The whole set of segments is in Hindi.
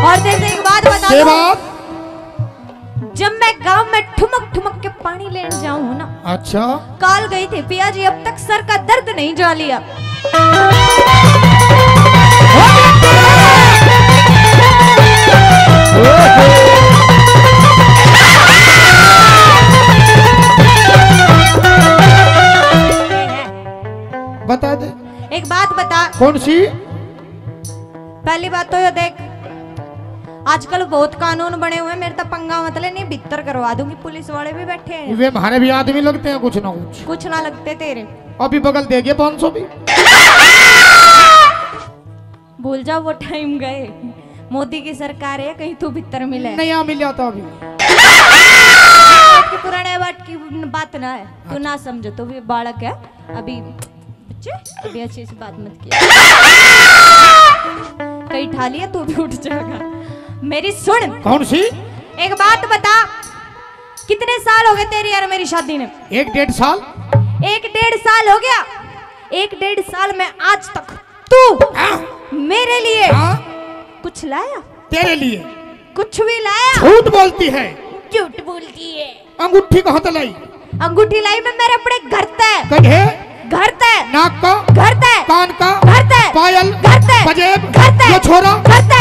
और जैसे एक बात बता के दूं, बात? जब मैं गांव में ठुमक ठुमक के पानी लेने जाऊं ना, अच्छा काल गई थी पिया जी, अब तक सर का दर्द नहीं जा लिया। बता दे। एक बात बता। कौन सी? पहली बात तो ये देख, आजकल बहुत कानून बने हुए हैं, मेरे तो पंगा मतलब नहीं, भीतर करवा दूंगी, पुलिस वाले भी बैठे हैं। वे हमारे भी आदमी लगते हैं कुछ ना कुछ ना लगते तेरे। अभी बगल देंगे 500 भी। भूल जाओ वो टाइम गए, मोदी की सरकार है, कहीं तू भीतर मिले। नया मिल जाता अभी। पुराने बात की बात ना है, तू ना समझो, तू भी बालक है अभी, बच्चे अभी अच्छी सी बात मत किया, कहीं ठा लिया तू भी उठ जाएगा। मेरी सुन। कौन सी? एक बात बता, कितने साल हो गए तेरी और मेरी शादी ने? 1-1.5 साल। 1-1.5 साल हो गया। 1-1.5 साल में आज तक तू मेरे लिए कुछ लाया? तेरे लिए कुछ भी लाया? झूठ बोलती है। झूठ बोलती है। अंगूठी कहाँ से लाई? अंगूठी लाई मैं मेरे अपने घर से। कहे? घर से। नाक का? घर से। कान का? घर से। पायल? घर से। पजेब? घर से। ये छोरा? घर से।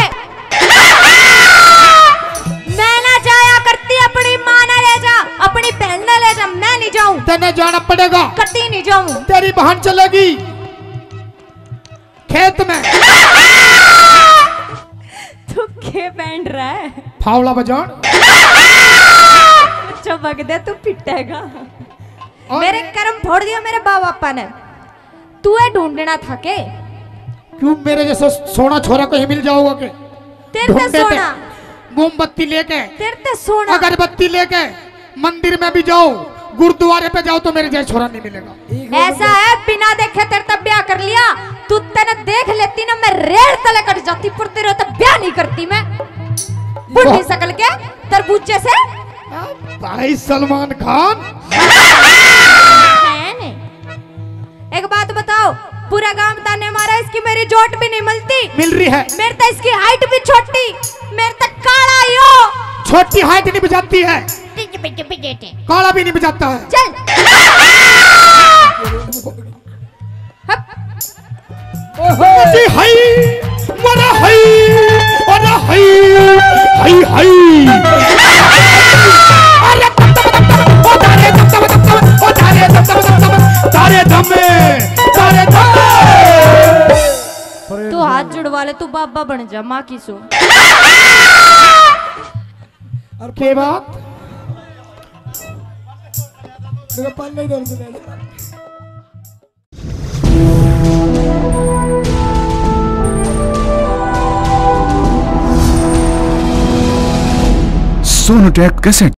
मैं ना जाया करती, अपनी माँ ना ले जा, अपनी बहन ना ले जा, मैं नहीं जाऊं। तेने जाना पड़ेगा। कभी नहीं जाऊं। तेरी बहन चलेगी खेत में। तू क्या बैंड रहा है? फावड़ा बजान। चबक दे तू पिटेगा। मेरे कर्म फोड़ दिया मेरे बाप पापा ने, तू है ढूंढना था के? क्यों मेरे जैसा सोना छोरा कहीं मिल जाओगा के? तेरे सोना, मोमबत्ती लेके, तेरे सोना, अगरबत्ती लेके मंदिर में भी जाओ, गुरुद्वारे पे जाओ तो मेरे जैसा छोरा नहीं मिलेगा। ऐसा है बिना देखे तेरे तब ब्याह कर लिया, तू तेने देख लेती ना मैं रेड़ तले कट जाती, पर तेरे तब ब्याह नहीं करती मैं। बुढ़ी शकल के तरबूजे से। भाई सलमान खान। एक बात बताओ, पूरा गांव ताने मारा, इसकी मेरी जोट भी नहीं मिलती। मिल रही है। मेरे तक इसकी हाइट भी छोटी, मेरे तक काला यो। छोटी हाइट नहीं बजाती है, काला भी नहीं बजाता है। चल हाय मरा हाय अरे हाय हाय हाय अरे तारे दम तू हाथ जुड़वा ले, तू बाबा बन जा माँ की सो। के बात? Sonotek cassette.